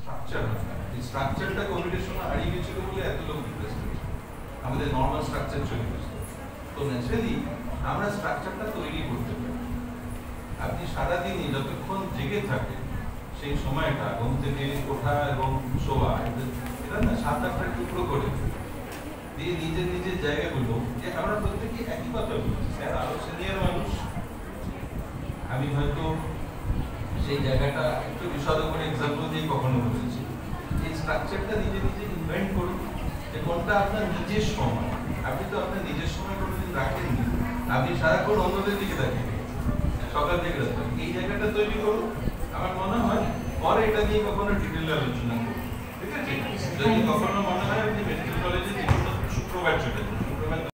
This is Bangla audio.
স্ট্রাকচার এই স্ট্রাকচারটা কোভিডের সময় হারিয়ে গেছিল বলে এত লোক রিপ্লেস করেছে, আমাদের নর্মাল স্ট্রাকচার চলে গেছে। তো ন্যাচারালি আমরা স্ট্রাকচারটা তৈরি করতে পারি। আপনি সারাদিনই যতক্ষণ জেগে থাকেন সেই সময়টা ঘুম থেকে ওঠা এবং শোয়া এটা না 7-8টা টুকরো করে দিয়ে নিজের নিজের জায়গাগুলো, যে আমরা প্রত্যেকে একই কথা বলছি, স্যার আরো সিনিয়র মানুষ, আমি হয়তো সেই জায়গাটা একটু বিশদ করে এক্সাম্পল দিয়ে কখনো বলেছি। এই স্ট্রাকচারটা নিজে নিজে ইনভেন্ট করুন যে কোনটা আপনার নিজের সময়। আপনি তো আপনার নিজের সময় কোনোদিন রাখেননি, আপনি সারাক্ষণ অন্যদের দিকে দেখেন সকাল থেকে রাত। এই জায়গাটা তৈরি করুন, আমার মনে হয় পরে এটা নিয়ে কখনো ডিটেইলে আলোচনা করুন, ঠিক আছে? যদি কখনো মনে হয় আপনি মেডিকেল কলেজে যে কোনো শুক্রবার চলে যান, শুক্রবার